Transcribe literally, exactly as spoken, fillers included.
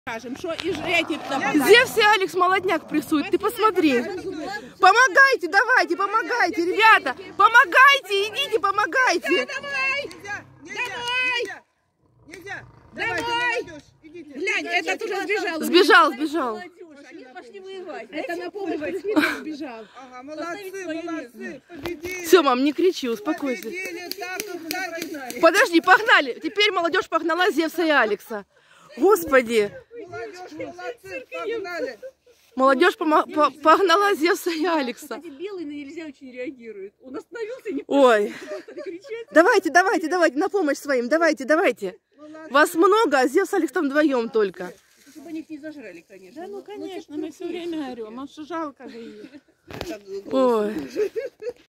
Скажем, что и эти Зевс и Алекс молодняк прессуют, ты посмотри. Помогайте, давайте, помогайте, ребята. Помогайте, идите, помогайте. Давай! Давай! Нельзя! Давай! Глянь, этот уже сбежал. Сбежал, сбежал. Они пошли воевать. Это на помощь Василий сбежал. Ага, молодцы, молодцы, победили. Все, мам, не кричи, успокойся. Победили, так, так, Подожди, погнали. Теперь молодежь погнала Зевса и Алекса. Господи. молодежь, молодцы, погнали. Молодежь помо- по- погнала Зевса и Алекса. Кстати, белый на нельзя очень реагирует. Он остановился и не Ой. кричать. Давайте, давайте, давайте, на помощь своим, давайте, давайте. Вас много, а Зевс и Алекс там вдвоем только. Чтобы они их не зажрали, конечно. Да ну конечно, мы все время орем, а что жалко же их. Ой.